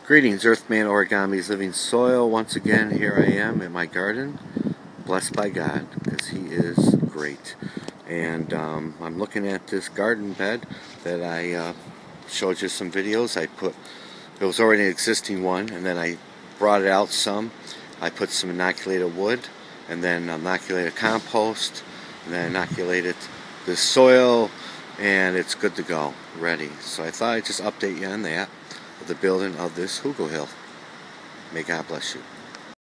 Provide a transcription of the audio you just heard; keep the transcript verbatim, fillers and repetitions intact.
Greetings, Earthman Origamis Living Soil. Once again, here I am in my garden, blessed by God, because He is great. And um, I'm looking at this garden bed that I uh, showed you some videos. I put, it was already an existing one, and then I brought it out some. I put some inoculated wood, and then inoculated compost, and then inoculated the soil, and it's good to go, ready. So I thought I'd just update you on that, of the building of this Hugo Hill. May God bless you.